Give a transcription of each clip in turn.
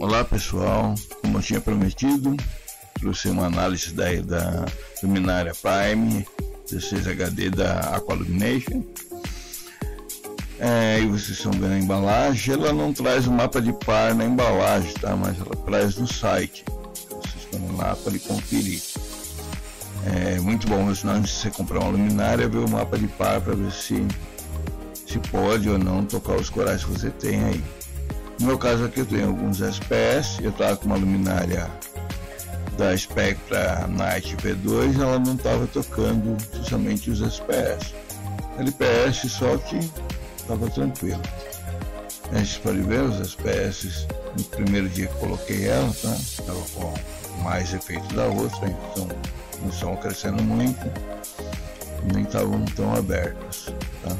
Olá pessoal, como eu tinha prometido, trouxe uma análise da luminária Prime 16 HD da Aqualumination. E vocês estão vendo a embalagem. Ela não traz o mapa de par na embalagem, tá? Mas ela traz no site. Vocês estão lá para conferir. É muito bom, antes de você comprar uma luminária, ver o mapa de par para ver se pode ou não tocar os corais que você tem aí. No meu caso aqui eu tenho alguns SPS, eu estava com uma luminária da Spectra Night V2, ela não estava tocando justamente os SPS. LPS só que estava tranquilo. Vocês podem ver os SPS no primeiro dia que coloquei ela, tá? Estava com mais efeito da outra, então não estão crescendo muito, nem estavam tão abertos, tá?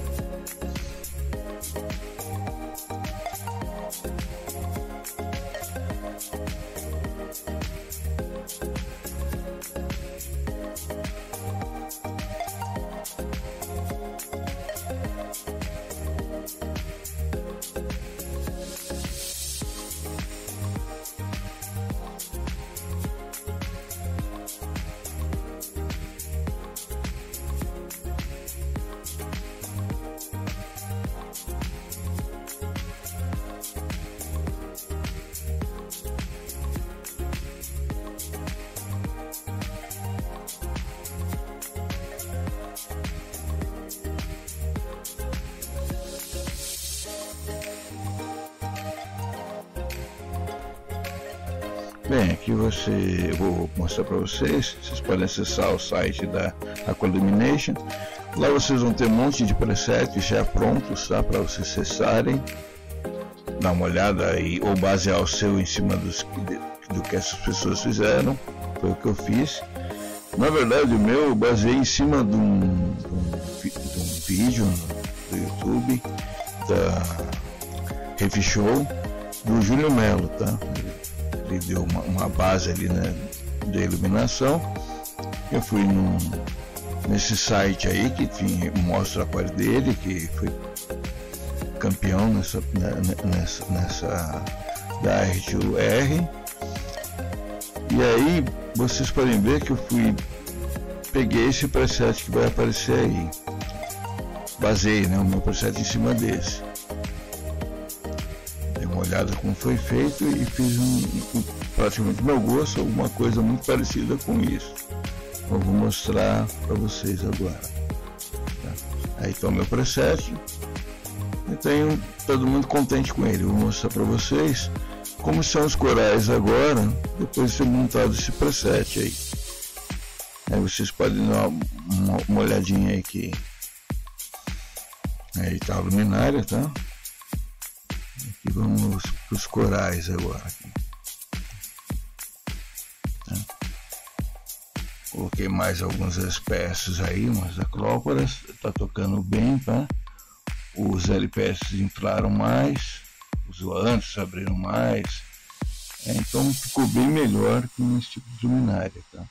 Bem, aqui eu vou mostrar para vocês podem acessar o site da Aqualumination. Lá vocês vão ter um monte de presets já prontos, tá? Para vocês acessarem, dar uma olhada aí, ou basear o seu em cima do que essas pessoas fizeram. Foi o que eu fiz. Na verdade o meu eu baseei em cima de um vídeo do YouTube da Review Show do Júlio Melo, tá? Ele deu uma base ali, né, de iluminação. Eu fui nesse site aí que mostra a aquário dele, que foi campeão nessa da R2R. E aí vocês podem ver que eu peguei esse preset que vai aparecer aí, basei, né, o meu preset em cima desse. Olhada como foi feito e fiz praticamente meu gosto, alguma coisa muito parecida com isso. Eu vou mostrar para vocês agora, tá? Aí está o meu preset. Eu tenho todo mundo contente com ele. Eu vou mostrar para vocês como são os corais agora, depois de ter montado esse preset aí. Aí vocês podem dar uma olhadinha aí aqui. Aí está a luminária, tá? E vamos para os corais agora. Tá? Coloquei mais algumas espécies aí, umas acróporas, está tocando bem, tá? Os LPS inflaram mais, os volantes abriram mais, então ficou bem melhor com esse tipo de luminária, tá?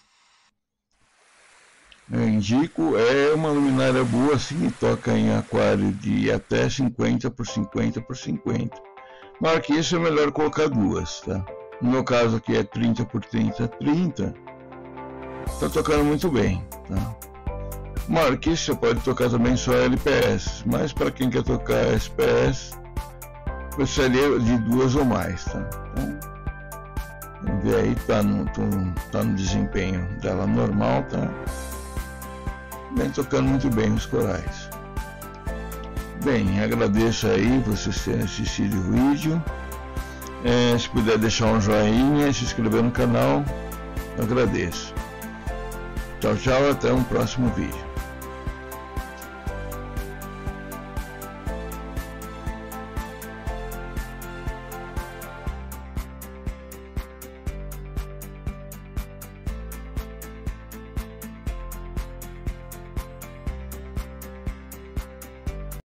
Eu indico, é uma luminária boa assim, toca em aquário de até 50 por 50 por 50. Maior que isso é melhor colocar duas, tá? No meu caso aqui é 30 por 30 30. Tá tocando muito bem, tá? Maior que isso você pode tocar também só LPS, mas para quem quer tocar SPS, precisaria de duas ou mais, tá? Então, vamos ver aí, tá no desempenho dela normal, tá? Vem tocando muito bem os corais. Bem, agradeço aí vocês terem assistido o vídeo. Se puder deixar um joinha e se inscrever no canal, eu agradeço. Tchau, tchau, até um próximo vídeo.